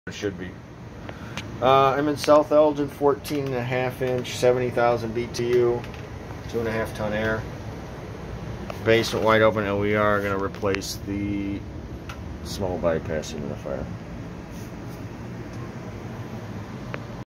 It should be. I'm in South Elgin, 14.5 inch, 70,000 BTU, 2.5 ton air. Basement wide open, and we are going to replace the small bypass humidifier.